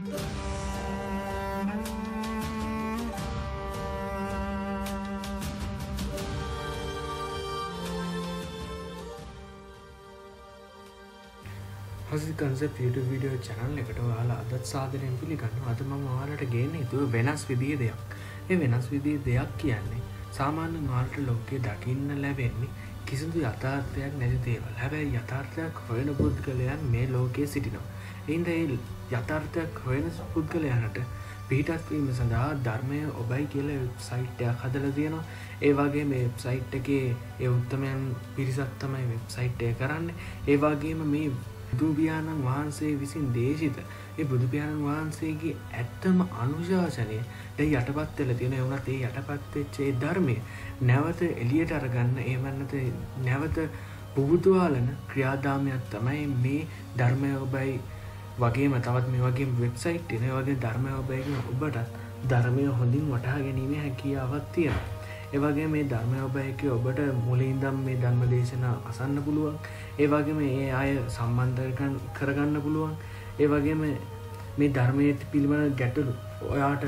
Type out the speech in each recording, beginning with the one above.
හසි concept YouTube video channel එකට ඔයාලා අදත් සාදරයෙන් පිළිගන්නවා. අද මම ඔයාලට ගේන්නේ හිතුවේ වෙනස් විදිහේ දෙයක්. ඒ වෙනස් විදිහේ දෙයක් කියන්නේ සාමාන්‍යයෙන් ඔයාලට ලෝකේ දකින්න ලැබෙන්නේ කිසිදු යථාර්ථයක් නැති දේවල්. හැබැයි යථාර්ථයක් හොයන පුද්ගලයන් මේ ලෝකයේ සිටිනවා. ඒින්ද ඒ යථාර්ථයක් හොයන පුද්ගලයන්ට පිටත් වීම සඳහා ධර්මය ඔබයි කියලා වෙබ්සයිට් එකක් හදලා තියෙනවා. ඒ වගේ මේ වෙබ්සයිට් එකේ ඒ උත්තමයන් පිරිසක් තමයි වෙබ්සයිට් එක කරන්නේ. ඒ වගේම මේ බුදුපියාණන් වහන්සේ විසින් දේශිත ඒ බුදුපියාණන් වහන්සේගේ ඇත්තම අනුශාසනය දැන් යටපත් වෙලා තියෙන. ඒ වුණත් ඒ යටපත් වෙච්ච ඒ ධර්මය නැවත එළියට අරගන්න ඒවන්නත නැවත පුබුදුවාලන ක්‍රියාදාමයක් තමයි මේ ධර්මය ඔබයි වගේම තවත් මේ වගේ වෙබ්සයිට් එක. ඒ වගේ ධර්මය ඔබයි ඔබට ධර්මය හොඳින් වටහා ගැනීමේ හැකියාවක් තියෙනවා. ඒ වගේ මේ ධර්මය ඔබයි ඔබට මුලින් ඉඳන් මේ ධර්ම දේශනා අසන්න පුළුවන්. ඒ වගේම ඒ අය සම්බන්ධ කරගන්න පුළුවන්. ඒ වගේම මේ ධර්මයේ පිළිබඳ ගැටලු ඔයාට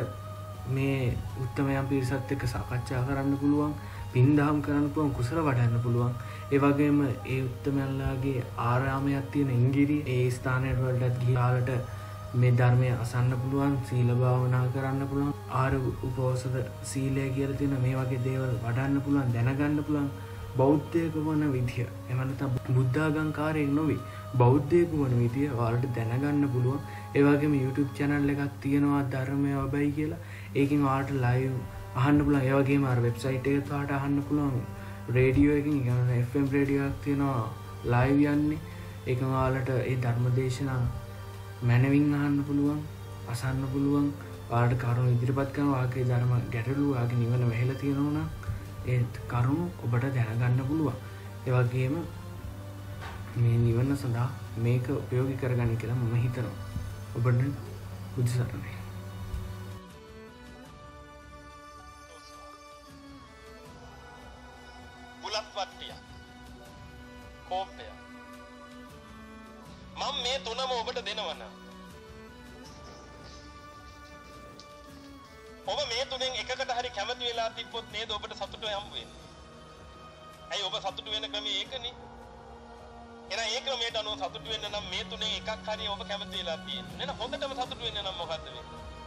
මේ උත්තමයන් පිරිසත් එක්ක සාකච්ඡා කරන්න පුළුවන්. පින්දහම් කරන්න පුළුවන්. කුසල වඩන්න පුළුවන්. ඒ වගේම ඒ උත්තමයන්ලාගේ ආරාමයක් තියෙන ඉංගිරි ඒ ස්ථානයට වලට ගිහලාට මේ ධර්මය අසන්න පුළුවන්. සීල භාවනා කරන්න පුළුවන්. ආර උපෝසත සීලය කියලා තියෙන මේ වගේ දේවල් වඩන්න පුළුවන්. දැනගන්න පුළුවන්. බෞද්ධයෙක් වන විදිය එහෙම නැත්නම් බුද්ධාගම්කාරයෙක් නොවේ බෞද්ධයෙක් වන විදිය ඔයාලට දැනගන්න පුළුවන්. ඒ වගේම YouTube channel එකක් තියෙනවා ධර්මය ඔබයි කියලා. ඒකෙන් ඔයාලට live අහන්න පුළුවන්. ඒ වගේම අර website එකේ ඔයාලට අහන්න පුළුවන්. රේඩියෝ එකකින් කියන්නේ FM රේඩියෝ එකක් තියෙනවා live යන්නේ. ඒකම ඔයාලට ඒ ධර්ම දේශනා මනවින් අහන්න පුළුවන්. අසන්න පුළුවන්. ඔයාලට කරුණු ඉදිරිපත් කරනවා. ඔයාගේ ධර්ම ගැටලු ඔයාගේ නිවන වැහිලා තියෙනවා නම් ඒ කරුණු ඔබට දැනගන්න පුළුවන්. ඒ වගේම මේ නිවන සඳහා මේක උපයෝගී කරගන්න කියලා මම හිතනවා. ඔබට බුදු සරණයි. බුලත් වට්ටිය. කෝපය. මම මේ තුනම ඔබට දෙනවනම් ඔබ මේ තුනෙන් එකකට හරි කැමති වෙලා තිබ්බොත් නේද ඔබට සතුට හම්බ වෙන්නේ. ඇයි ඔබ සතුට වෙන ක්‍රමය ඒකනේ. එහෙනම් ඒ ක්‍රමයට අනුව සතුට වෙන්න නම් මේ තුනෙන් එකක් හරි ඔබ කැමති වෙලා තියෙනවා. නේද? හොඳටම සතුට වෙන්න නම් මොකද්ද වෙන්නේ?